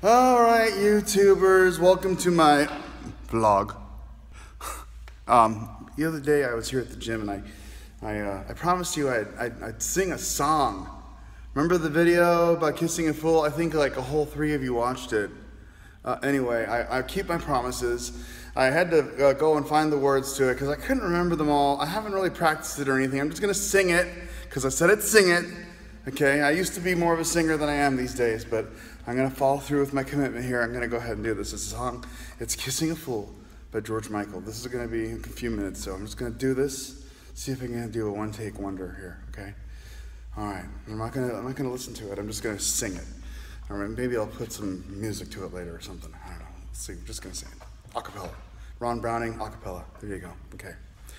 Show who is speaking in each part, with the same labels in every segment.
Speaker 1: Alright, YouTubers, welcome to my vlog. The other day I was here at the gym and I promised you I'd sing a song. Remember the video about kissing a fool? I think like a whole 3 of you watched it. Anyway, I keep my promises. I had to go and find the words to it because I couldn't remember them all. I haven't really practiced it or anything. I'm just going to sing it because I said I'd sing it. Okay, I used to be more of a singer than I am these days, but I'm going to follow through with my commitment here. I'm going to go ahead and do this. This song, it's Kissing a Fool by George Michael. This is going to be in a few minutes, so I'm just going to do this, see if I can do a one-take wonder here, okay? All right, I'm not going to listen to it. I'm just going to sing it. Or maybe I'll put some music to it later or something. I don't know. Let's see. I'm just going to sing it. A cappella. Ron Browning, a cappella. There you go. Okay.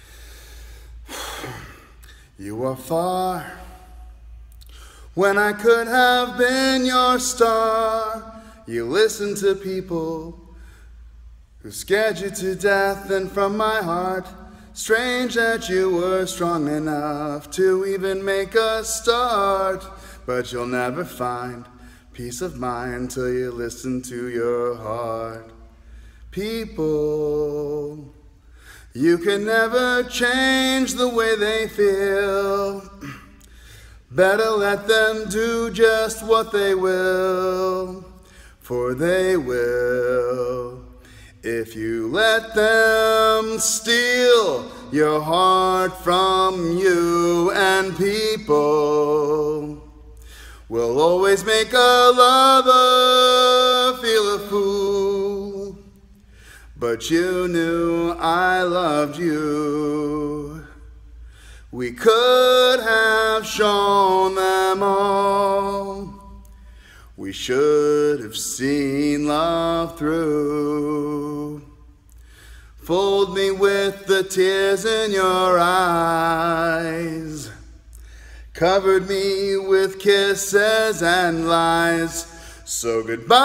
Speaker 1: You are far when I could have been your star. You listened to people who scared you to death, and from my heart, strange that you were strong enough to even make a start. But you'll never find peace of mind till you listen to your heart. People, you can never change the way they feel. Better let them do just what they will, for they will. If you let them steal your heart from you, and people will always make a lover feel a fool. But you knew I loved you. We could have shown them all. We should have seen love through. Fold me with the tears in your eyes. Covered me with kisses and lies. So goodbye,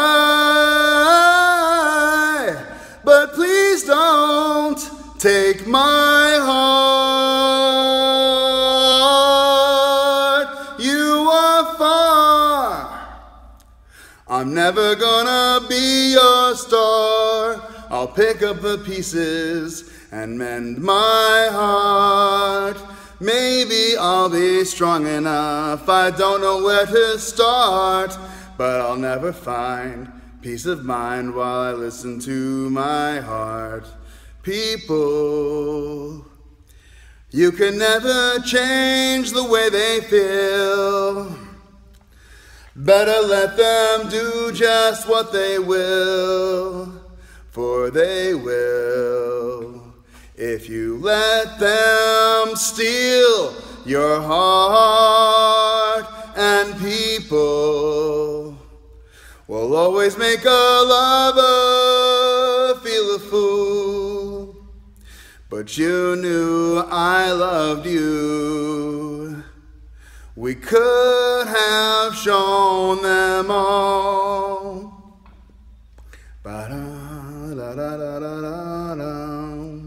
Speaker 1: but please don't take my heart. You are far. I'm never gonna be your star. I'll pick up the pieces and mend my heart. Maybe I'll be strong enough, I don't know where to start, but I'll never find peace of mind while I listen to my heart. People, you can never change the way they feel. Better let them do just what they will, for they will. If you let them steal your heart, and people will always make a lover feel a fool. But you knew I loved you. We could have shown them all. Ba-da-da-da-da-da-da.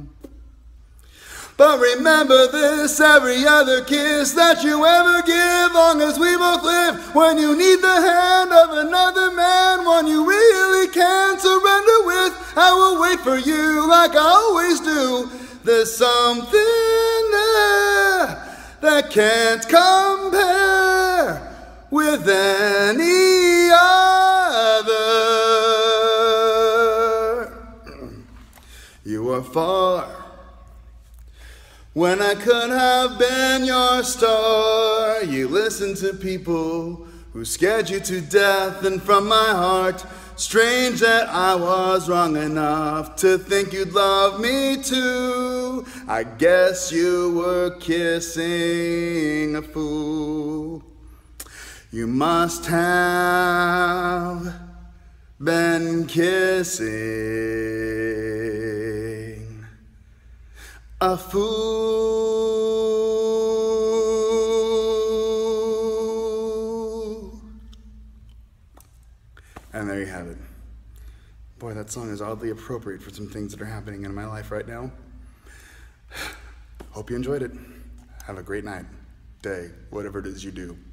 Speaker 1: But remember this, every other kiss that you ever give, long as we both live. When you need the hand of another man, one you really can't surrender with, I will wait for you like I always do. There's something there that can't compare with any other. You are far when I could have been your star. You listened to people who scared you to death, and from my heart, strange that I was wrong enough to think you'd love me too. I guess you were kissing a fool. You must have been kissing a fool. And there you have it. Boy, that song is oddly appropriate for some things that are happening in my life right now. Hope you enjoyed it. Have a great night, day, whatever it is you do.